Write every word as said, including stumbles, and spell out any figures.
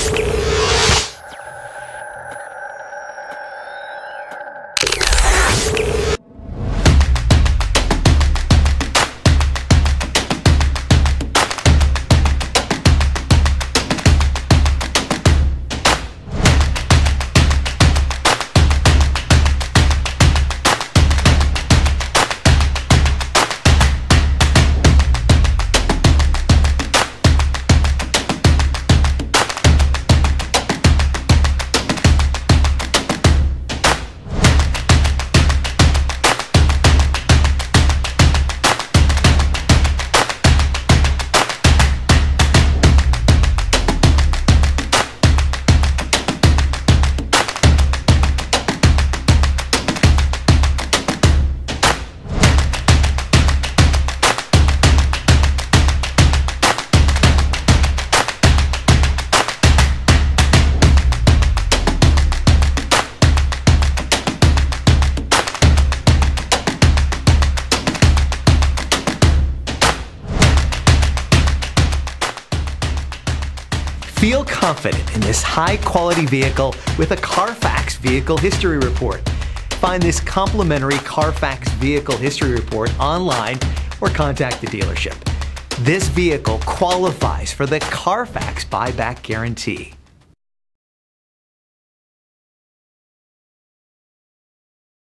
Feel confident in this high-quality vehicle with a Carfax Vehicle History Report. Find this complimentary Carfax Vehicle History Report online or contact the dealership. This vehicle qualifies for the Carfax Buyback Guarantee.